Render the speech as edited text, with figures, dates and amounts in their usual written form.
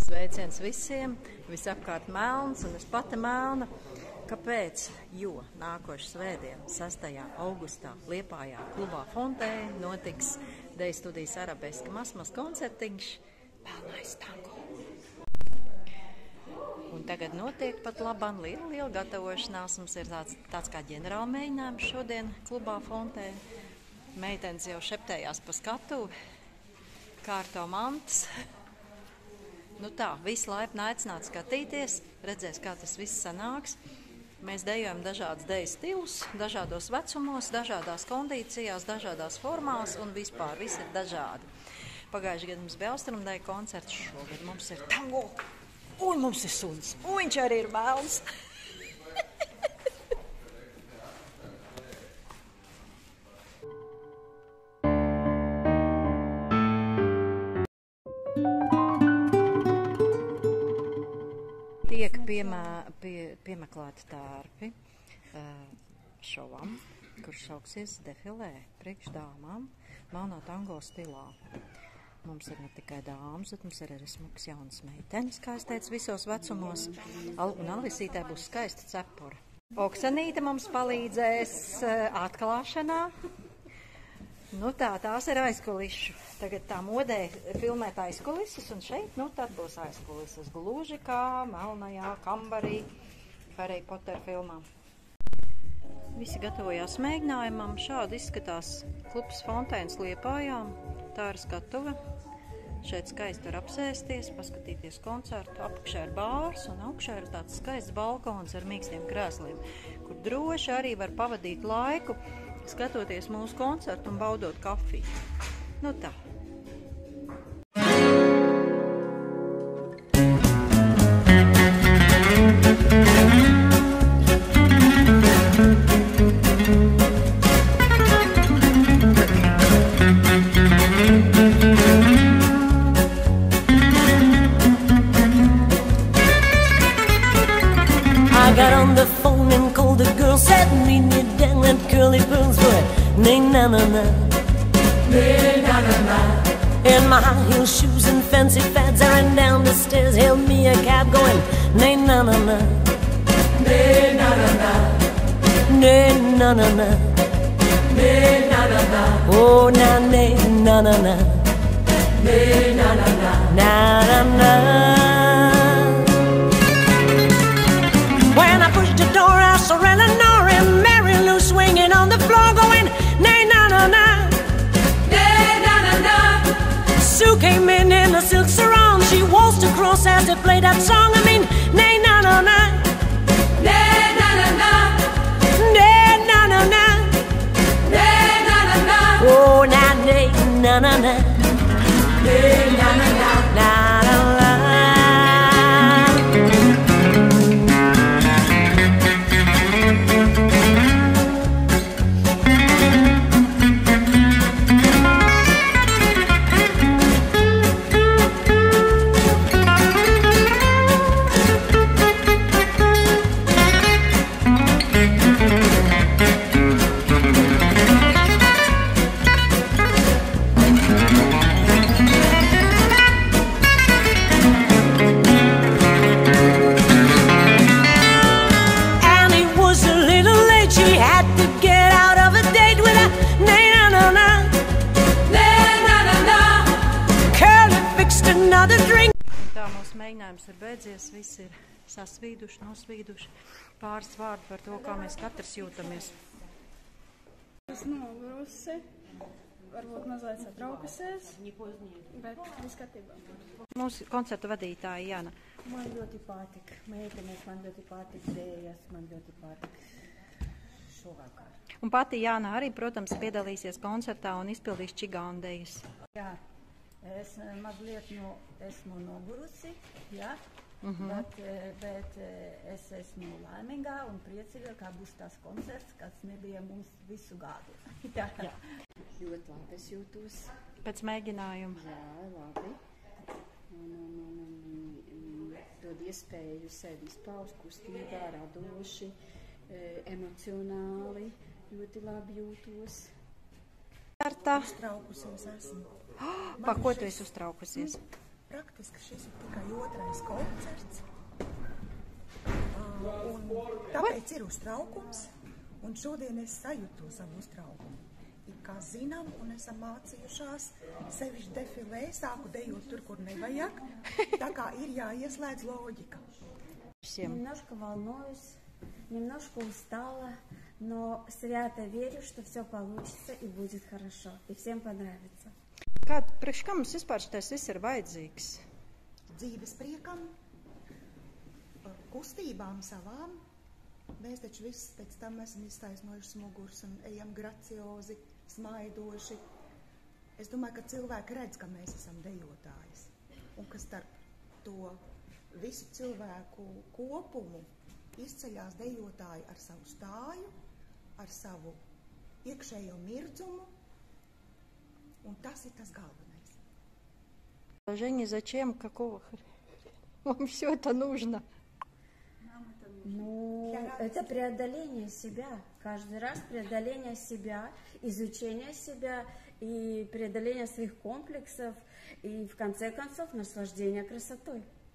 Sveiciens visiem, visapkārt melns un es pati melna. Kāpēc? Jo nākošu svētdien, 6. augustā, Liepājā klubā Fontē notiks Deju studijas arabeska mazs koncertiņš Melnais tango. Un tagad notiek pat labam liela gatavošanās. Mums ir tāds kā ģenerāla mēģinājums šodien klubā Fontē. Meitenes jau šeptējās pa skatuvi, kārto mantas. Nu tā, visi laipni aicināti skatīties, redzēs, kā tas viss sanāks. Mēs dejojam dažādas deju stilus, dažādos vecumos, dažādās kondīcijās, dažādās formās un vispār viss ir dažādi. Pagājušajā gadā mums bija austrumdeju koncerts, šogad mums ir tango un mums ir suns. Un viņš arī ir melns. Tiek piemeklēti tērpi šovam, kurš sauksies Defilē priekš dāmām melnā tango stilā. Mums ir ne tikai dāmas, bet mums ir arī smuks jaunas meitenes, kā es teicu, visos vecumos. Un Alisītē būs skaista cepura. Oksanīte mums palīdzēs atklāšanā. Nu tā, tās ir aizkulišu. Tagad tā modē filmēt aizkulises, un šeit, nu tad būs aizkulises gluži kā melnajā kambarī Harry Potter filmā. Visi gatavojās mēģinājumam. Šādi izskatās klubs Fontēns Liepājā. Tā ir skatuve. Šeit skaisti var apsēsties, paskatīties koncertu. Apakšā ir bārs un augšā ir tāds skaists balkons ar mīkstiem krēsliem, kur droši arī var pavadīt laiku, skatoties mūsu koncertu un baudot kafiju. Nu tā. I got on the phone and called the girl, said meet me down at Curly Pearl's for it. Nay-na-na-na, nay-na-na-na. In my high heel shoes and fancy fads, I ran down the stairs, hailed me a cab going nay-na-na-na, nay-na-na-na, nay-na-na-na, nay-na-na-na. Oh, na nay-na-na-na, nay-na-na-na, na-na-na. When I pushed the door, I saw Eleanor and Mary Lou swinging on the floor, going nay-na-na-na, nay-na-na-na. Sue came in a silk sarong. She waltzed across as they played that song. I mean, nay-na-na-na, nay-na-na-na, nay-na-na-na, nay-na-na-na. Oh, na-nay-na-na-na, nay-na-na-na, na-na-na. Mēģinājums ir beidzies, visi ir sasvīduši, nosvīduši. Pāris vārdi par to, kā mēs katrs jūtamies. Es nogurusi, varbūt mazliet satraukusies, bet viss kārtībā. Mūsu koncertu vadītāja Jana. Man ļoti patika meitenes, man ļoti patika dējas, man ļoti patika šovakar. Un pati Jāna arī, protams, piedalīsies koncertā un izpildīs čigāndejas. Jā. Es mazliet esmu nogurusi, jā, bet es esmu laimīgā un priecīga, kā būs tās koncerts, kas nebija mums visu gadu. Jā. Ļoti labi es jūtos. Pēc mēģinājuma? Jā, labi. Dod iespēju sevi izpaust kustībā, radoši, emocionāli, ļoti labi jūtos. Uztraukusies esmu. Par ko tu esi uztraukusies? praktiski šis ir tikai otrais koncerts. Un tāpēc ir uztraukums, un šodien es sajūtu savu uztraukumu. Ir kā zinām, un esam mācījušās, sevišķi defilē, sāku dejot tur, kur nevajag, tā kā ir jāieslēdz loģika. Немножко волнуюсь, немножко устала, но свято верю, что все получится и будет хорошо, и всем понравится. Kā priekš kā mums vispār tas viss ir vajadzīgs? Dzīves priekam, kustībām savām. Mēs taču viss pēc tam esam iztaisnojuši muguras un ejam graciozi, smaidoši. Es domāju, ka cilvēki redz, ka mēs esam dejotājs. Un ka starp to visu cilvēku kopumu izceļās dejotāji ar savu stāju, ar savu iekšējo mirdzumu. Un tas ir tas galvenais. Женя, зачем? Какого хрена? Вам все это нужно? Ну, это преодоление себя. Каждый раз преодоление себя, изучение себя и преодоление своих комплексов и, в конце концов, наслаждение красотой.